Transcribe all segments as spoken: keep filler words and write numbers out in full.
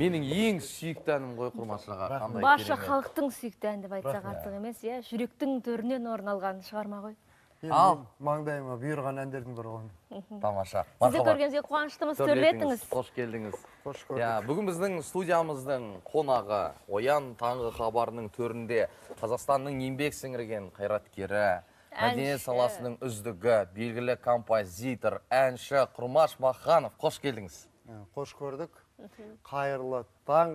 Менің ең сүйікті әнім ғой Құрмашаға. Барша халықтың сүйікті әні деп айтсақ артық емес, иә, жүректің төрінен орын алған шығарма ғой. Ал маңдайыма бұйырған әндердің бірі ғой. Тамаша. Сізді көргенге қуаныштымыз, төрлетіңіз. Қош келдіңіз. Қош көрдік. Бүгін біздің студиямыздың қонағы, Оян таңғы хабарының төрінде Қазақстанның еңбек сіңірген қайраткері, мәдениет саласының үздігі, белгілі композитор, әнші Құрмаш Маханов. Қош келдіңіз. Қош көрдік. Қайырлы таң,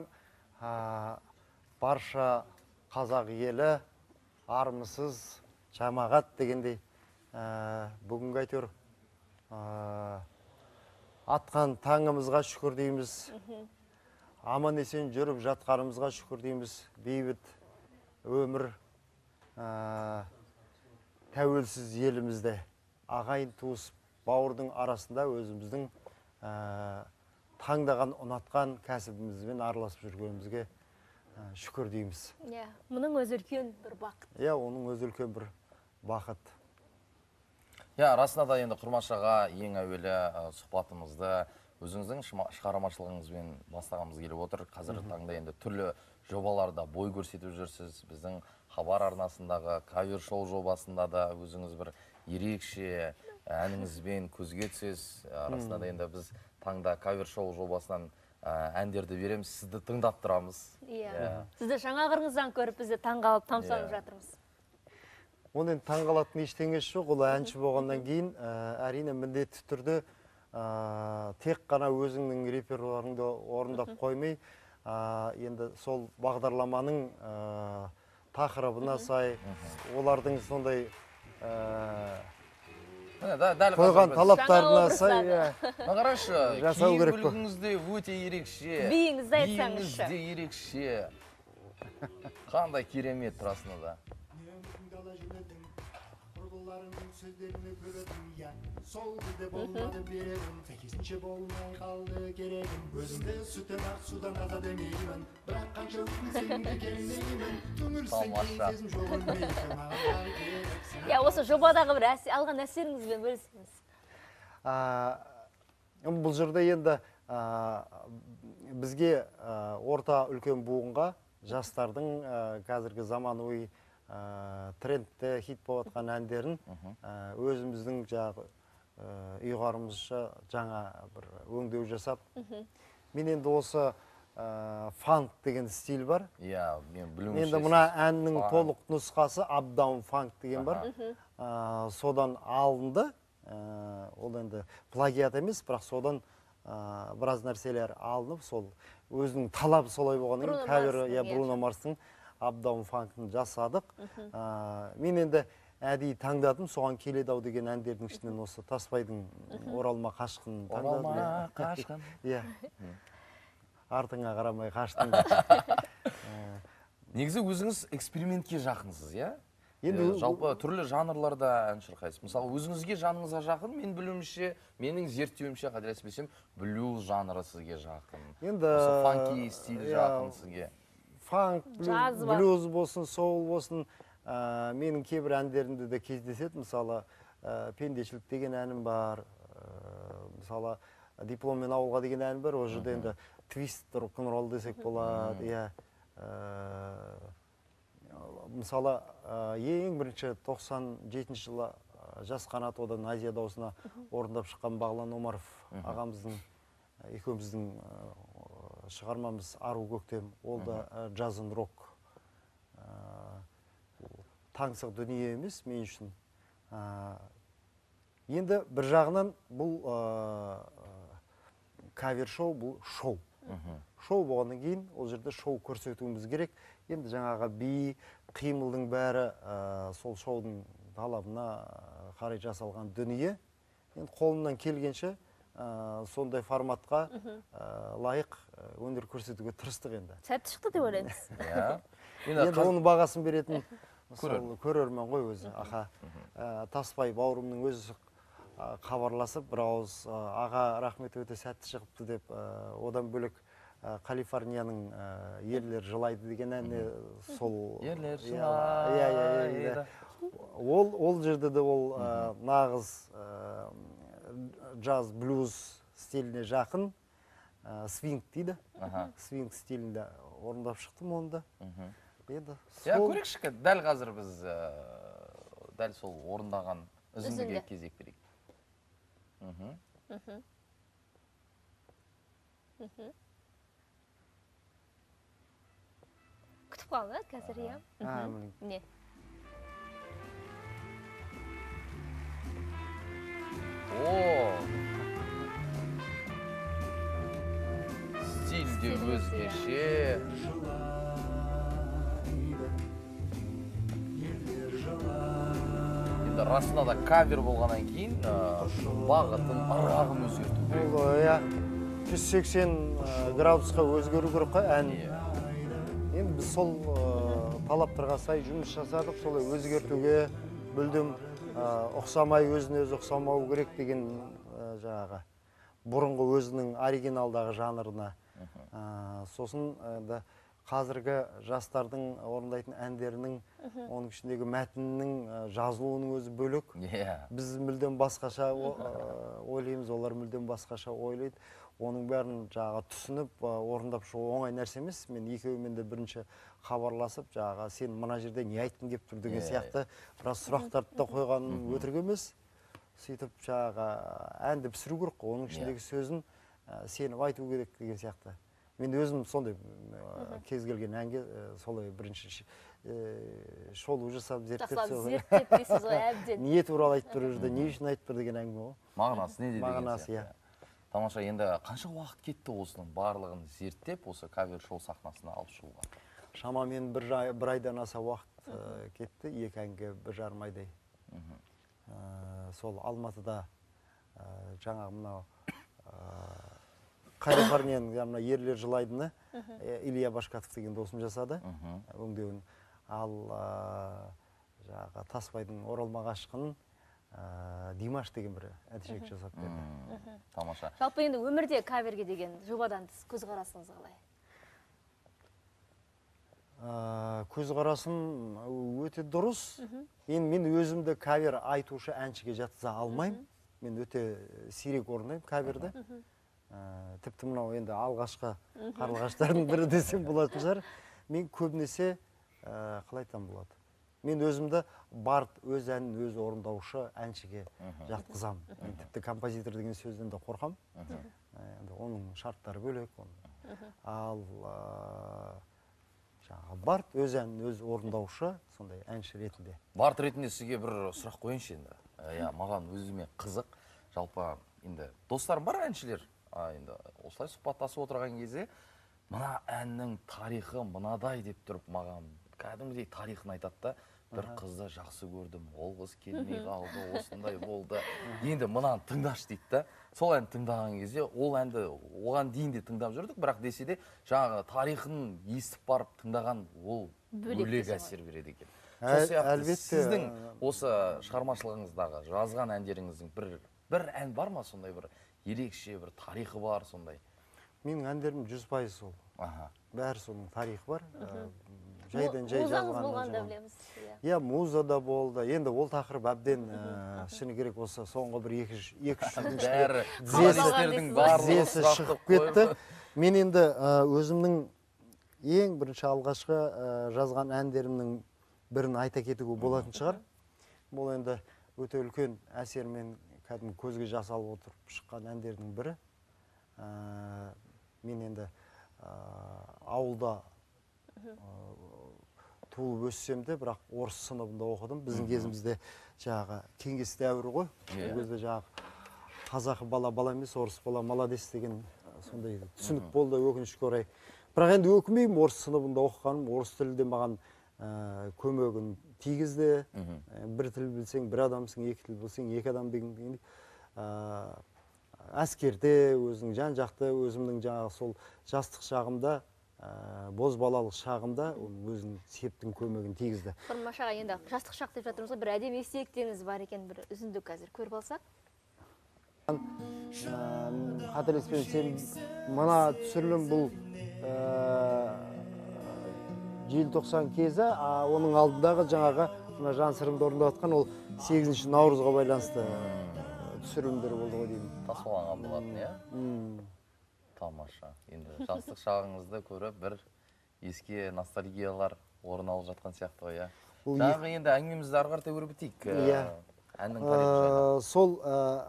барша қазақ елі, армысыз, жамағат дегендей. Бүгінгі әйтеуір атқан таңымызға шүкір дейміз. Аман есен жүріп жатқанымызға шүкір дейміз. Бейбіт өмір тәуелсіз елімізде. Ағайын туыс бауырдың арасында өзіміздің таңдаған, ұнатқан кәсібімізбен араласып жүргенімізге шүкір дейміз. Мұның өзі үлкен бір бақыт. Иә, оның өзі үлкен бір бақыт. Иә, расында да енді Құрмашаға ең әуелі сұхбатымызды өзіңіздің шығармашылығыңызбен бастағымыз келіп отыр. Қазіргі таңда енді түрлі жобаларда бой көрсетіп жүрсіз. Біздің хабар арнасындағы кавер шоу жобасында да өзіңіз бір ерекше әніңізбен көзге түсесіз. Расында да енді біз таңда кавер шоу жобасынан әндерді береміз, сізді тыңдап тұрамыз. Сізді жаңа қырыңыздан көріп, бізді таңғалып, тамсанып жатырмыз. Оның таңғалатын ештеңесі жоқ, ол әнші болғаннан кейін әрине міндетті түрде тек қана өзіңнің репертуарыңды орындап қоймай, енді сол бағдарламаның тақырыбына сай, олардың сондай қойған талаптарына сай қарашы, кейін бүлігіңізде өте ерекше, биіңізді айтсаңызшы. биіңізде ерекше, қандай керемет расында да. Сөздеріні көрдім, я сол кезде болмады бередім, сәйкесінше болмай қалды керегім, өзімді сүтем ақ судан ата демеймін, бірақ қанша өтінсем де келмеймін, түңілсең кезім жоғын мейлі маған керексің. Я, осы жобадағы бір алған әсеріңізбен бөлісіңіз. Бұл жерде енді бізге орта үлкен буынға жастардың қазіргі заманауи трендте хит болып атқан әндерін өзіміздің ұйғарымызша жаңа бір өңдеу жасап, мен енді осы фанк деген стиль бар. Енді мұна әннің толық нұсқасы Updown Funk деген бар. Содан алынды, ол енді плагиат емес, бірақ содан біраз нәрселер алынып, сол өзінің талабы солай болғаннан кейін Бруно Марстың Updown Funk'ын жасадық. Мен енді әдейі таңдадым, соған келеді ау деген әндердің ішінен осы Таспайдың Оралма қашқын таңдадым. Оралма қашқын. Артыңа қарамай қаштың. Негізі өзіңіз экспериментке жақынсыз, иә? Жалпы түрлі жанрларда ән шырқайсыз. Мысалы, өзіңізге жаныңызға жақын, мен білуімше, менің зерттеуімше, қателеспесем, блюз жанры сізге жақын. Осы фанки стиль жақын сізге. Фанк, блюз болсын, соул болсын, менің кейбір әндерімді де кездеседі. Мысалы, пендешілік деген әнім бар, мысалы, дипломмен ауылға деген әнім бар, ол жерде енді твист рок-н-ролл десек болады. Мысалы, ең бірінші тоқсан жетінші жылы жас қанат одан Азия дауысына орындап шыққан Бағлан Омаров ағамыздың, екеуміздің шығармамыз Ару көктем, ол да жазын рок. Таңсық дүние емес мен үшін. Енді бір жағынан бұл кавер шоу, бұл шоу. Шоу болғаннан кейін ол жерде шоу көрсетуіміз керек. Енді жаңаға би, қимылдың бәрі сол шоудың талабына қарай жасалған дүние. Енді қолымнан келгенше сондай форматқа лайық өнер көрсетуге тырыстық енді. Сәтті шықты деп ойлаймыз. Енді оның бағасын беретін көрермен ғой өзі. Таспай бауырымның өзі хабарласып, бір ауыз аға рахмет өте сәтті шығыпты деп, одан бөлек Калифорнияның ерлер жылайды деген әне сол... Ерлер жылайды. Ол жерде де ол нағыз джаз, блюз стиліне жақын. свинг дейді. Свинг стилінде орындап шықтым оны да. Енді Я көрейікші, дәл қазір біз дәл сол орындаған үзіндіге кезек берейік. Күтіп қалды қазір, иә? Не? О! Стильде өзгеше. Енді расында да кавер болғаннан кейін бағытын, ырғағын өзгерту керек. Ол, иә, жүз сексен градусқа өзгеру керек қой ән. Енді біз сол талаптарға сай жұмыс жасадық, солай өзгертуге мүлдем ұқсамай өзіне өзі ұқсамау керек деген жаңағы бұрынғы өзінің оригиналдағы жанрына. Сосын қазіргі жастардың орындайтын әндерінің, оның ішіндегі мәтіннің жазылуының өзі бөлек. Біз мүлдем басқаша ойлаймыз, олар мүлдем басқаша ойлайды. Оның бәрін жаңағы түсініп орындап шығу оңай нәрсе емес. Мен екеуімен де бірінші хабарласып, жаңағы сен мына жерде не айттың деп тұр деген сияқты біраз сұрақтарды да қойғаным өтірік емес. Сөйтіп жаңағы әнді пісіру керек қой, оның ішіндегі сөзін сеніп айту керек деген сияқты. Мен өзім сондай кез келген әнге солай бірінші шолу жасап зерттеп дейсіз ғой, әбден. Не туралы айтып тұр жерде, не үшін айтып тұр деген әңгіме ғой. Мағынасы не деген Мағынасы, иә. Тамаша, енді қанша уақыт кетті осының барлығын зерттеп, осы кавер шоу сахнасына алып шығуға? Шамамен бір айдан аса уақыт кетті, екі әнге бір жарым айдай. Сол Алматыда жаңағы мынау Калифорнияның ерлер жылайдыны Илья Башкатов деген досым жасады өңдеуін. Ал жаңағы Тасбайдың оралмаға ашқанын Димаш деген бір әнші жасап берді. Тамаша. Жалпы енді өмірде каверге деген жобадан көзқарасыңыз қалай? Көзқарасым өте дұрыс. Мен өзімді кавер айтушы әншіге жатқыза алмаймын. Мен өте сирек орындаймын каверді. Тіпті мынау енді алғашқы қарлығаштардың бірі десем болатын шығар. Мен көбінесе қалай айтсам болады. Мен өзімді бард өз әнін өзі орындаушы әншіге жатқызам. Тіпті композитор деген сөзден де қорқам. Оның шарттары бөлек. Ал бард өз әнін өзі орындаушы сондай әнші ретінде. Бард ретінде сізге бір сұрақ қойыншы енді. Маған өзіме қызық. Жалпы енді достарым бар әншілер. Енді осылай сұхбаттасып отырған кезде мына әннің тарихы мынадай деп тұрып маған кәдімгідей тарихын айтады да, бір қызды жақсы көрдім, ол қыз келмей қалды, осындай болды. Енді мынаны тыңдашы дейді да. Сол әнді тыңдаған кезде ол әнді оған дейін де тыңдап жүрдік, бірақ десе де жаңағы тарихын естіп барып тыңдаған ол бөлек әсер береді екен. Сол сияқты сіздің осы шығармашылығыңыздағы жазған әндеріңіздің бір ән бар ма, сондай бір ерекше бір тарихы бар сондай? Менің әндерім жүз пайыз сол. Бәрі соның тарихы бар. Жайдан жай жазған. Иә, муза да болды. Енді ол тақырып әбден шыны керек осы соңғы бір екі-үш жылдың зесі шығып кетті. Мен енді өзімнің ең бірінші алғашқы жазған әндерімнің бірін айта кетуге болатын шығар. Бұл енді өте үлкен әсермен кәдімгі көзге жас алып отырып шыққан әндердің бірі. Мен енді ауылда туылып өссем де, бірақ орыс сыныбында оқыдым. Біздің кезімізде жаңағы кеңес дәуірі ғой. Ол кезде жаңағы қазақы бала бала емес, орыс бала молодец деген сондай түсінік болды өкінішке орай. Бірақ енді өкінбеймін, орыс сыныбында оқығаным, орыс тілі де маған көмегін тигізді. Бір тіл білсең, бір адамсың, екі тіл білсең, екі адам деген. Әскерде өзінің жан жақты, өзімнің жаңағы сол жастық шағымда, бозбалалық шағымда өзінің септің көмегін тигізді. Құрмашаға енді жастық шақ деп жатырмыз ғой, бір әдемі естеліктеріңіз бар екен, бір үзінді қазір көріп алсақ. Қателеспесем, мына түсірілім бұл желтоқсан кезі, оның алдындағы жаңағы жан сырымды орындап жатқан ол сегізінші наурызға байланысты түсірілімдері болды ғой деймін. Тасболанға болатын, иә? Тамаша. Енді жастық шағыңызды көріп, бір еске ностальгиялар орын алып жатқан сияқты ғой, иә. Жаңағы енді әңгімемізді ары қарата өріп бітейік. Иә. Әннің тарихы жайлы. Сол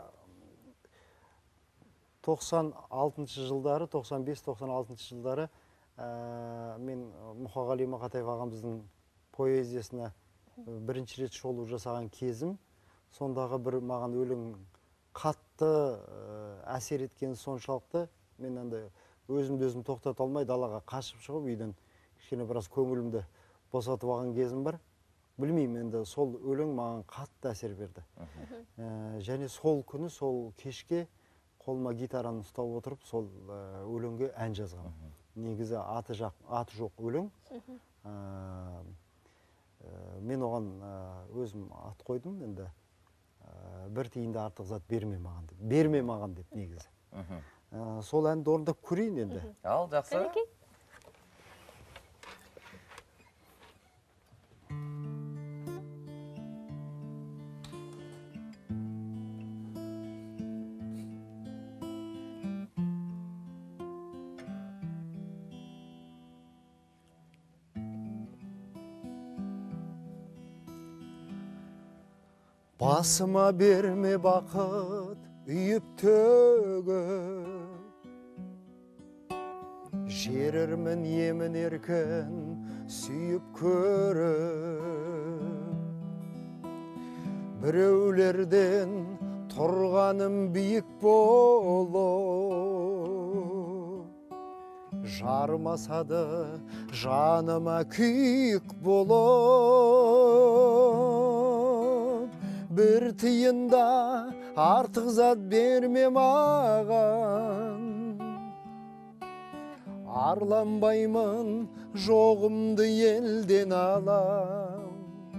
тоқсан алтыншы жылдары, тоқсан бес тоқсан алтыншы жылдары мен Мұқағали Мақатаев ағамыздың поэзиясына бірінші рет шолу жасаған кезім. Сондағы бір маған өлең қатты әсер еткен соншалықты, мен андай өзімді өзім тоқтата алмай далаға қашып шығып, үйден кішкене біраз көңілімді босатып алған кезім бар. Білмеймін, енді сол өлең маған қатты әсер берді. Және сол күні, сол кешке қолыма гитараны ұстап отырып, сол өлеңге ән жазған. Негізі аты жоқ өлең. Мен оған өзім ат қойдым, енді бір тиынды артық зат берме маған деп. Берме маған деп негізі. Сол әнді орындап көрейін енді. Ал, жақсы. Басыма берме бақыт үйіп төгіп, жерірмін емін еркін сүйіп көріп. Біреулерден тұрғаным биік болып, жармасады жаныма күйік болып. Bir tıyında artık zat verme mağan, arlanbayman жоғымды елден алам.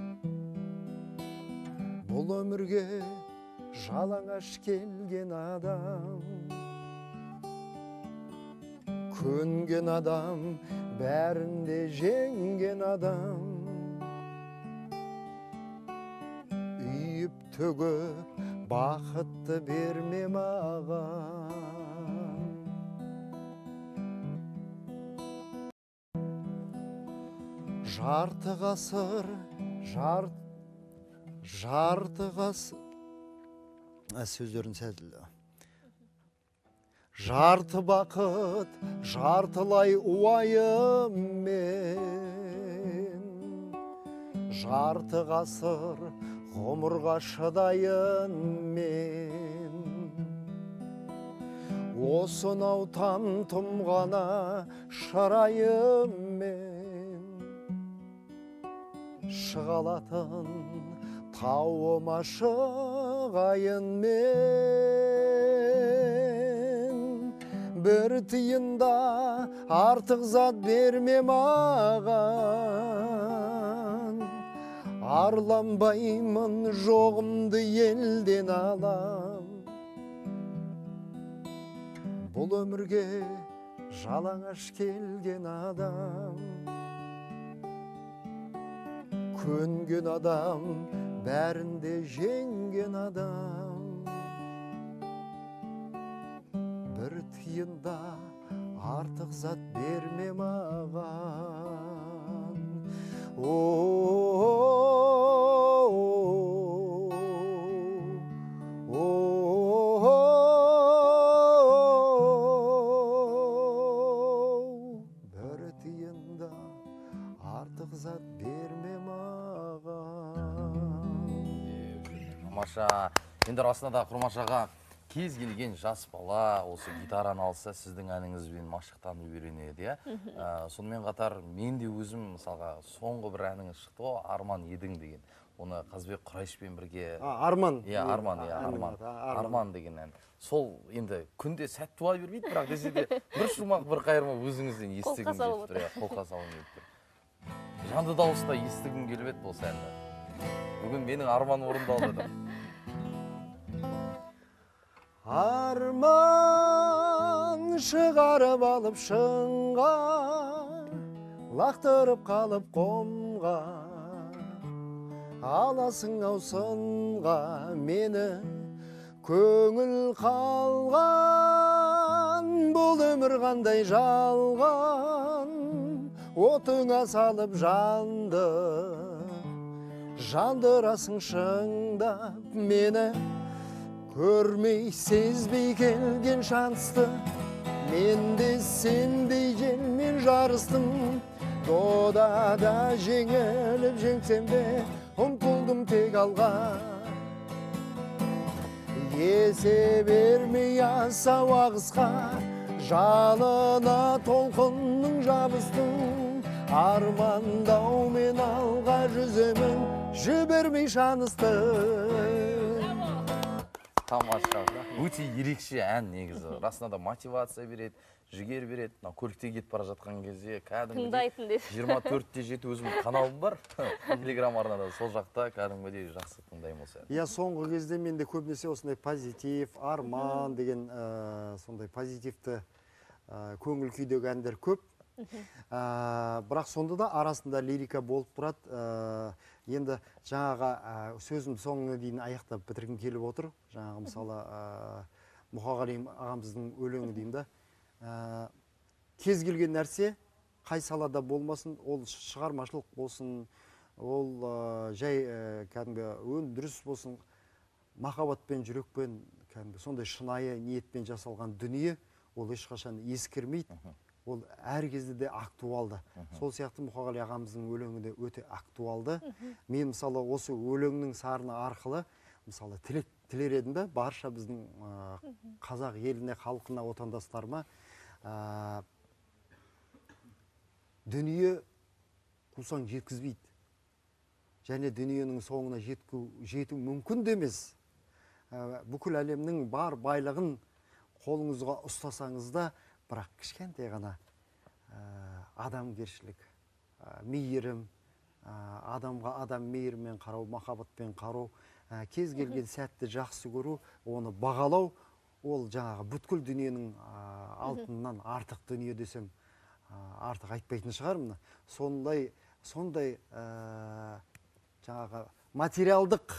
Бұл өмірге жалаңаш келген адам, көнген адам, бәрінде жеңген адам. Төгіп бақытты берме маған. Жарты ғасыр, жарты ғасыр, сөздерін сәділі. Жарты бақыт, жартылай уайым мен. Жарты ғасыр, ғұмырға шыдайын мен. Осынау там-тұм ғана шырайым мен. Шығалатын тауыма шығайын мен. Бір тиында артық зат берме маған, арланбаймын жоғымды елден алам. Бұл өмірге жалаңаш келген адам, көнген адам, бәрінде жеңген адам. Бір тиында артық зат берме маған. Бір тиында артық зат берме маған. Тамаша. Енді расында да Құрмашаға кез келген жас бала осы гитараны алса сіздің әніңізбен машықтанып үйренеді, иә. Сонымен қатар мен де өзім мысалға соңғы бір әніңіз шықты ғой, Арман едің деген. Оны Қазбек Құрайшпен бірге... Арман. Иә, Арман, иә, Арман. Арман деген ән. Сол енді күнде сәт туа бермейді, бірақ десе де бір шумақ, бір қайырма өзіңізден естігім келіп тұр. Қолқа салып келіп тұр. Жанды дауыста естігім келіп еді болса әнді. Бүгін менің арман орындалды. Арман шығарып алып шыңға, лақтырып қалып қомға, аласың ау сынға мені көңіл қалған бұл өмір қандай жалған, отыңа салып жанды, жандырасың шыңдап мені, көрмей сезбей келген шансты, мен де сендей желмен жарыстым, додада жеңіліп жеңсем де, ұмтылдым тек алға. Есе бермей асау ағысқа, жанына толқынның жабыстың, армандаумен алға жүземін, жібермей шанысты. Тамаша. Өте ерекше ән негізі. Расында да мотивация береді, жігер береді. Көлікте кетіп бара жатқан кезде кәдімгідей жиырма төртте жеті өзімнің каналым бар. Телеграм арнада сол жақта кәдімгідей жақсы тыңдаймын осы әнді. Иә, соңғы кезде менде көбінесе осындай позитив, арман деген сондай позитивті көңіл күйдегі әндер көп. Бірақ сонда да арасында лирика болып тұрады. Енді жаңаға сөзім соңына дейін аяқтап бітіргім келіп отыр. Жаңағы мысалы Мұқағали ағамыздың өлеңі деймін да. Кез келген нәрсе қай салада болмасын, ол шығармашылық болсын, ол жай кәдімгі өндіріс болсын, махаббатпен, жүрекпен, кәдімгі сондай шынайы ниетпен жасалған дүние, ол ешқашан ескірмейді. Ол әр кезде де актуалды. Сол сияқты Мұқағали ағамыздың өлеңі де өте актуалды. Мен мысалы осы өлеңнің сарыны арқылы мысалы тілер едім да, барша біздің қазақ еліне, халқына, отандастарыма дүние қусаң жеткізбейді. Және дүниенің соңына жету мүмкін де емес. Бүкіл әлемнің бар байлығын қолыңызға ұстасаңыз да, бірақ кішкентай ғана адамгершілік, мейірім, адамға адам мейірімен қарау, махаббатпен қарау, кез келген сәтті жақсы көру, оны бағалау, ол жаңағы бүткіл дүниенің алтынынан артық дүние десем, артық айтпайтын шығармын. Сондай, сондай жаңағы материалдық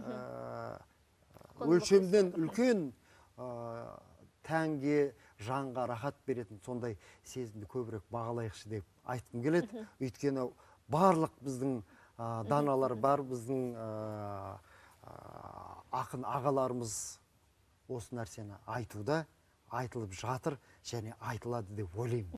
өлшемден үлкен тәнге, жанға рахат беретін сондай сезімді көбірек бағалайықшы деп айтқым келеді. Өйткені барлық біздің даналар бар, біздің ақын ағаларымыз осы нәрсені айтуда, айтылып жатыр және айтылады деп ойлаймын.